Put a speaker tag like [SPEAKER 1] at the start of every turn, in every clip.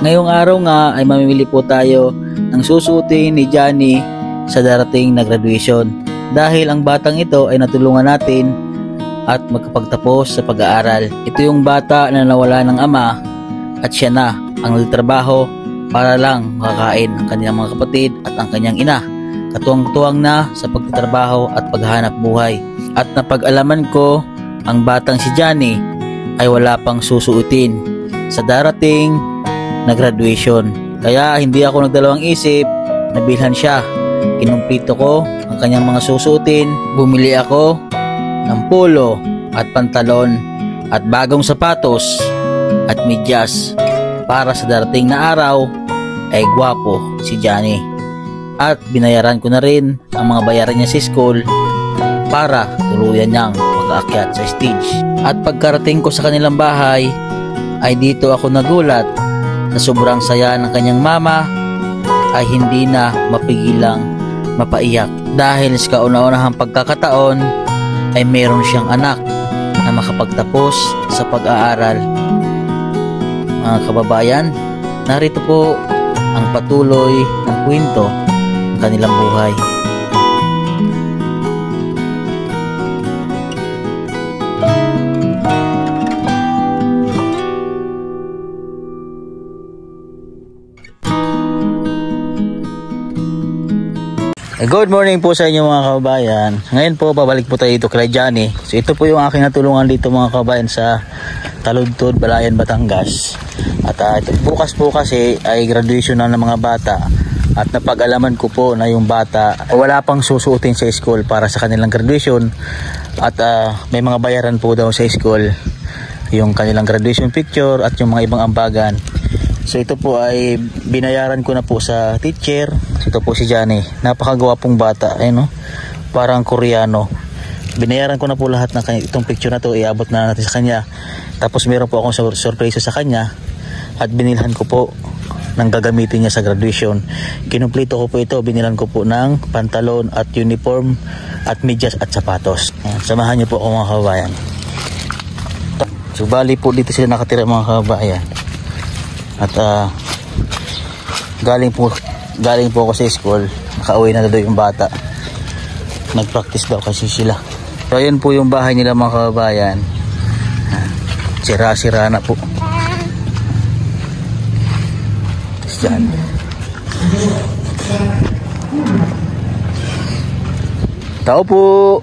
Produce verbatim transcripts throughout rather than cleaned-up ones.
[SPEAKER 1] Ngayong araw nga ay mamimili po tayo ng susuotin ni Johnny sa darating na graduation. Dahil ang batang ito ay natulungan natin at magkapagtapos sa pag-aaral. Ito yung bata na nawala ng ama at siya na ang nagtrabaho para lang makakain ang kanyang mga kapatid at ang kanyang ina. Katuwang-tuwang na sa pagtatrabaho at paghahanap buhay. At napag-alaman ko ang batang si Johnny ay wala pang susuotin sa darating na graduation. Kaya hindi ako nagdalawang isip, nabilhan siya. Kinumpito ko ang kanyang mga susuotin. Bumili ako ng polo at pantalon at bagong sapatos at medyas para sa darating na araw ay gwapo si Johnny. At binayaran ko na rin ang mga bayaran niya sa school para tuluyan niyang makaakyat sa stage. At pagkarating ko sa kanilang bahay ay dito ako nagulat na sobrang saya ng kanyang mama ay hindi na mapigilang mapaiyak dahil sa kauna-unahang pagkakataon ay meron siyang anak na makapagtapos sa pag-aaral. Mga kababayan, narito po ang patuloy ng kwento ng kanilang buhay. Good morning po sa inyo mga kababayan. Ngayon po babalik po tayo dito kay Johnny. So ito po yung aking natulungan dito mga kababayan sa Taludtod, Balayan, Batangas. At uh, ito, bukas po kasi ay graduation na ng mga bata. At napag-alaman ko po na yung bata wala pang susuotin sa school para sa kanilang graduation. At uh, may mga bayaran po daw sa school, yung kanilang graduation picture at yung mga ibang ambagan. So ito po ay binayaran ko na po sa teacher. Ito po si Johnny, napakagwapong bata, ayun, no? Parang Koreano. Binayaran ko na po lahat ng kanya, itong picture na to iabot na natin sa kanya. Tapos meron po akong sur surprise sa kanya at binilhan ko po ng gagamitin niya sa graduation. Kinumpleto ko po ito, binilan ko po ng pantalon at uniform at medyas at sapatos. Ayan, samahan niyo po ako mga kababayan. So bali po dito sila nakatira mga kababayan. At uh, galing po galing po ako sa school, nakauwi na daw yung bata. Nag-practice daw kasi sila. So ayan po yung bahay nila mga kababayan. Sira-sira na po. Diyan. Tao po.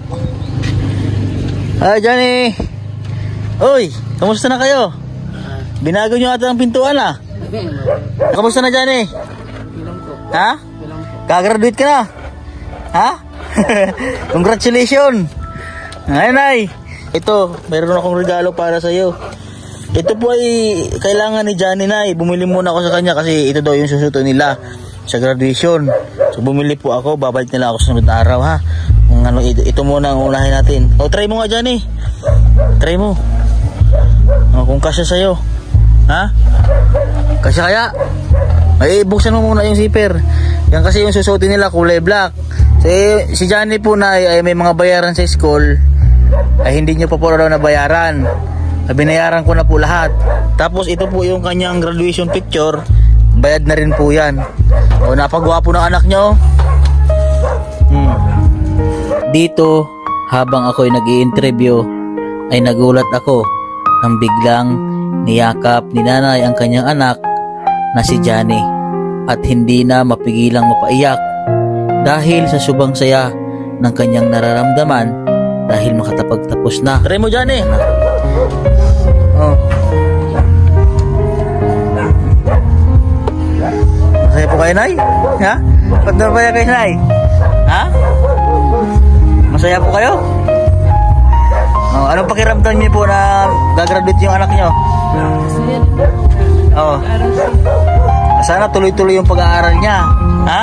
[SPEAKER 1] Hi Johnny. Oy, kamusta na kayo? Binago nyo ata ang pintuan ah. Kamusta na Johnny? Ha? Kagraduate ka na? Ha? Congratulations. Ayun ay. Ito, mayroon akong regalo para sa iyo. Ito po ay kailangan ni Johnny na. Bumili muna ako sa kanya kasi ito daw yung susuto nila sa graduation. So bumili po ako, babalik nila ako sa sunod na araw ha. Ano, ito, ito muna ang unahin natin. O try mo nga Johnny. Try mo. O, kung kasya sa iyo. Ha? Kasi kaya ay buksan mo muna yung zipper. Yan kasi yung susuotin nila kulay black. So, eh, si Johnny po na ay, ay may mga bayaran sa school. Ay hindi nyo pa po daw na bayaran. Binayaran ko na po lahat. Tapos ito po yung kanyang graduation picture. Bayad na rin po yan. O napagwapo ng anak nyo. hmm. Dito habang ako'y nag-i-interview ay nagulat ako nang biglang niyakap ni nanay ang kanyang anak na si Johnny at hindi na mapigilang mapaiyak dahil sa subang saya ng kanyang nararamdaman dahil makatapagtapos na. Try mo Johnny. Oh. Masaya po kayo Nay? Ha? Ba't na masaya kayo Nay? Ha? Masaya po kayo? Oh, anong pakiramdam niyo po na gagraduate yung anak niyo? Oh. Sana tuloy-tuloy yung pag-aaral niya. Ha?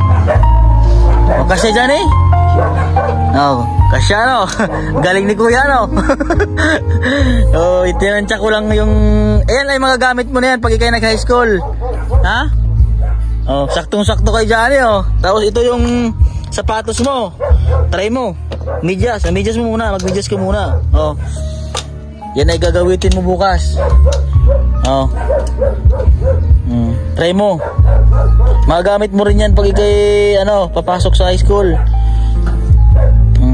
[SPEAKER 1] O kasya dyan eh? Oh, kasya no? Galing ni Kuya no? Oh, itinansya ko lang yung... Ayan ay mga gamit mo na yan pag ikay nag-high school. Ha? Oh, saktong-sakto kay Johnny oh. Tapos ito yung sapatos mo. Try mo. Medyas, medyas mo muna, mag-medyas ka muna. Oh. Yan ay gagawitin mo bukas. Oh. Hmm. Try mo. Magamit mo rin yan pag ikay, ano, papasok sa high school. Hmm.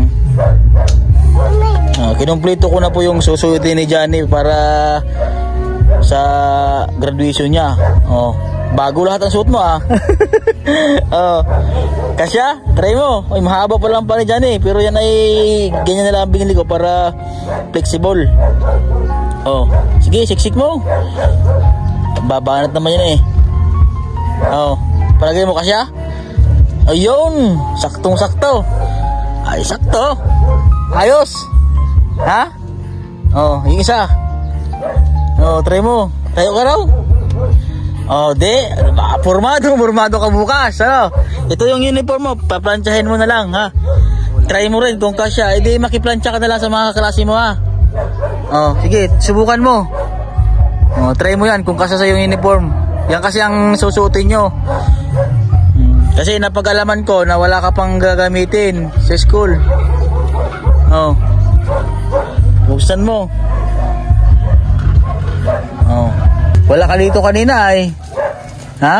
[SPEAKER 1] Uh, kinumpleto ko na po yung susuotin ni Johnny para sa graduation niya. Oh, bago lahat ang suot mo ah. Oh. Kasya, try mo. Ay, mahaba pa lang pa ni Johnny, pero yan ay ganyan na lang binili ko para flexible. Oh, sige, siksik mo. Babanat naman yan eh. Oh, palagay mo kasya. Ayun, saktong-sakto. Ay, sakto. Ayos. Ha? Oh, yung isa. Oh, try mo. Tayo ka raw. Oh, di. Formado, formado ka bukas. Ano? Ito yung uniform mo. Paplantsahin mo na lang, ha? Try mo rin kung kasya. Eh, di makiplantsa ka na lang sa mga kaklase mo, ha? Oh, sige. Subukan mo. Oh, try mo yan kung kasya sa yung uniform. Yan kasi ang susuotin nyo. Hmm. Kasi napag-alaman ko na wala ka pang gagamitin sa school. Oh. Buksan mo. Oh. Wala ka dito kanina ay. Ha?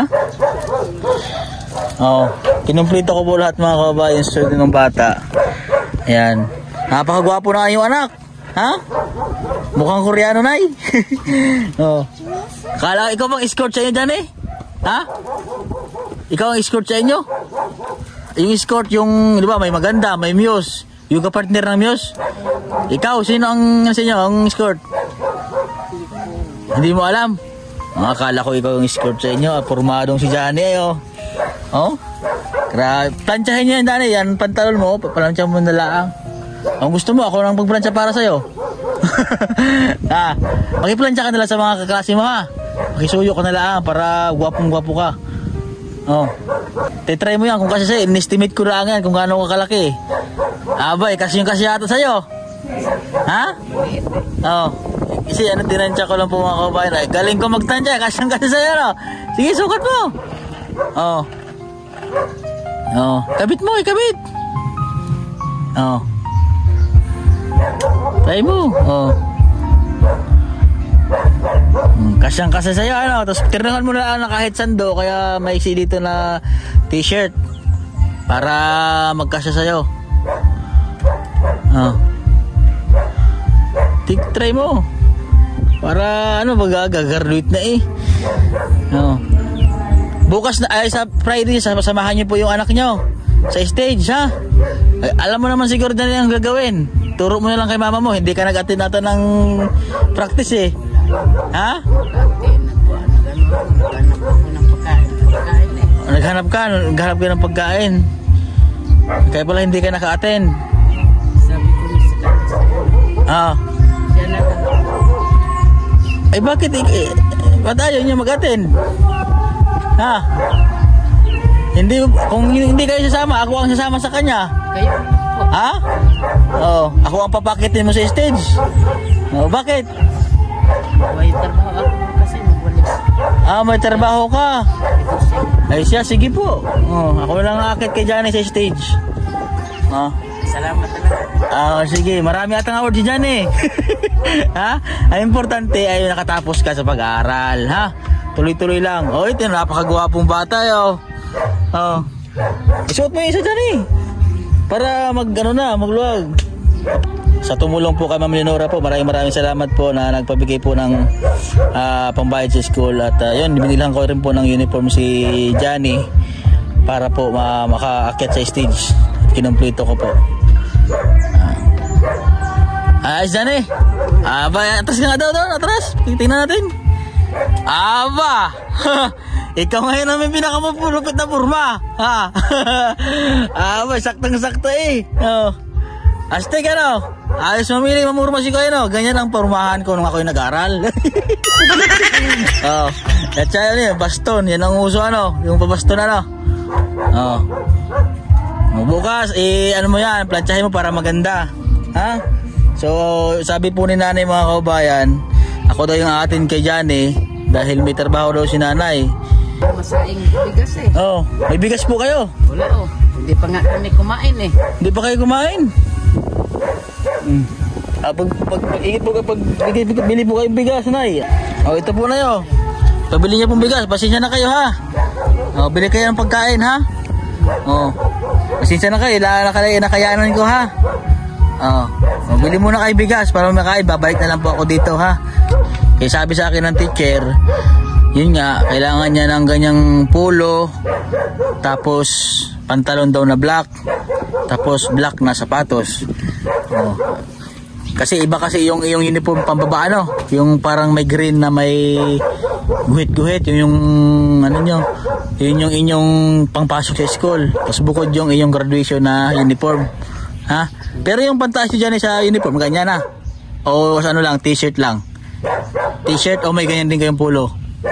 [SPEAKER 1] Oh. Kinumplito ko po lahat mga kababayan sa susunod ng bata. Ayan. Napakagwapo na kayong anak. Ha? Mukhang Koreano na eh. Oh. Kala ikaw bang escort sa inyo dyan eh? Ha? Ikaw ang escort sa inyo? Yung escort yung, di ba, may maganda, may Muse. Yung kapartner ng Muse. Ikaw, sino ang sa inyo, ang escort? Hindi mo alam? Akala ko ikaw yung escort sa inyo. Pormadong si Johnny eh, oh. Oh? Grabe. Plantsahin niyo yan, Johnny. Yan, pantalon mo. Plantsahin mo na lang. Ang gusto mo, ako nang pagplantsa para sa'yo. Ah, makiplantsa ka nila sa mga kaklase mo, ha? Makisuyo ka na lang para gwapong-gwapo ka. Oh. Titry mo yan. Kung kasi sa'yo, in-estimate ko lang yan kung gaano ka kalaki. Abay, kasi yung kasi yata sa'yo. Ha? Oh. Kasi ano, tinansya ko lang po mga kabayan. Ay, galing ko magtansya. Kasi yung kasi sa'yo, no? Sige, sukat mo. Oh. Oh. Kabit mo, ikabit. Oh. Try mo. Oh. Hmm, kasyang kasi sa'yo, ano? Tapos tirnangan mo na lang kahit sando. Kaya maiksi dito na t-shirt para magkasya sa'yo. Oh. Try mo. Para ano, mag-graduate na eh. Oh. Bukas na, ay sa Friday, samahan niyo po yung anak niyo sa stage, ha? Ay, alam mo naman siguro na yung gagawin. Turo mo na lang kay mama mo. Hindi ka nag-attend natin ng practice eh. Ha? Naghanap ka, naghanap ka ng pagkain. Kaya pala hindi ka naka-attend.
[SPEAKER 2] Sabi ko ni sa
[SPEAKER 1] Ah.
[SPEAKER 2] siya na lang.
[SPEAKER 1] Ay bakit eh, eh, ba't ayaw niya mag-attend? Ha? Hindi, kung hindi kayo sasama, ako ang sasama sa kanya.
[SPEAKER 2] Kayo po.
[SPEAKER 1] Ha? Oo, ako ang papakitin mo sa stage. Oh, bakit?
[SPEAKER 2] May trabaho ako kasi magwalis.
[SPEAKER 1] Ah, may trabaho ka.
[SPEAKER 2] Ito siya.
[SPEAKER 1] Ay siya, sige po. Oh, ako lang akit kay Johnny sa stage. Oh.
[SPEAKER 2] Salamat talaga.
[SPEAKER 1] Ah, sige, marami atang award si Johnny. Ha? Ang importante ay nakatapos ka sa pag-aaral, ha? Tuloy-tuloy lang. Oh, ito napakagwapong bata, yo. Oh. Isuot mo yung isa Johnny. Para mag ano na, magluwag. Sa tumulong po kay Ma'am Leonora po, maraming maraming salamat po na nagpabigay po ng uh, pambayad sa school. At uh, yun, binilang ko rin po ng uniform si Johnny para po ma makaakyat sa stage. Kinumpleto ko po. Ah, uh, Johnny. Aba, atras ka nga daw doon, atras. Tingnan natin. Aba. Ikaw ngayon namin pinakamapulupit na purma. Ha? Aba, saktang-sakto eh. Oh. Astig ano? Ayos mamili, mamurma si kayo, no? Ganyan ang pormahan ko nung ako'y nag-aral. Oh. At siya yun, baston. Yan ang uso, ano? Yung pabaston, ano? Oh. Bukas, eh, ano mo yan? Plantsahin mo para maganda. Ha? So, sabi po ni nanay mga kaubayan, ako daw yung atin kay Johnny dahil may trabaho daw si nanay.
[SPEAKER 2] Masaing bigas eh.
[SPEAKER 1] Oh, may bigas po kayo?
[SPEAKER 2] Wala oh. Hindi pa nga kami kumain eh.
[SPEAKER 1] Hindi pa kayo kumain? Hmm. Ah, pag, pag, pag, ingit po kapag bili po kayong bigas, nay. Oh, ito po na yun. Pabili niya pong bigas. Pasensya na kayo ha. Oh, bili kayo ng pagkain ha. Oh. Pasensya na kayo. Nakaya nakayanan ko ha. Oh. Oh, bili muna kayo bigas para makain. Babalik na lang po ako dito ha. Kaya sabi sa akin ng teacher, yun nga, kailangan niya ng ganyang polo, tapos pantalon daw na black, tapos black na sapatos. Oh. Kasi iba kasi yung yung uniform pambaba, ano, yung parang may green na may guhit-guhit, yung, yung ano nyo, yun yung inyong pangpasok sa school. Tapos bukod yung inyong graduation na uniform. Ha? Pero yung pantaas nyo dyan sa uniform, ganyan na. O ano lang, t-shirt lang. T-shirt o may ganyan din kayong polo?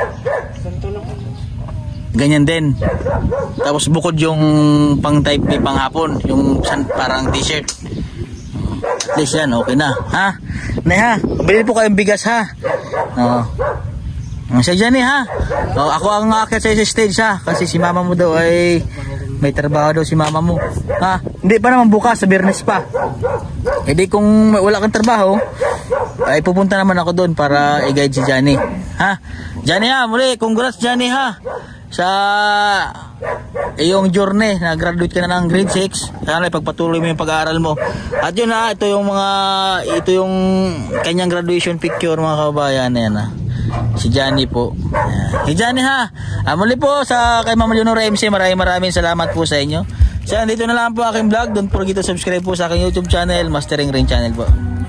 [SPEAKER 1] Ganyan din. Tapos bukod yung pang type B pang hapon, yung parang t-shirt. At least yan, okay na. Ha? Nay ha, bilhin po kayong bigas ha. Oo. Ang siya dyan eh ha. O, ako ang aakyat sa stage ha. Kasi si mama mo daw ay may trabaho daw si mama mo. Ha? Hindi pa naman bukas, sa Biyernes pa. E di kung wala kang trabaho, ay pupunta naman ako doon para i-guide si Johnny. Ha? Johnny ha, muli, congrats Johnny ha. Sa iyong journey, na-graduate ka na ng grade six. Sana ipagpatuloy mo yung pag-aaral mo. At yun ha, ito yung mga, ito yung kanyang graduation picture mga kababayan na yan ha. Si Johnny po. Si Johnny ha. Ah, muli po sa kay Mama Leonora M C, maraming maraming salamat po sa inyo. So, dito na lang po aking vlog. Don't forget to subscribe po sa aking YouTube channel, Mastering Rain channel po.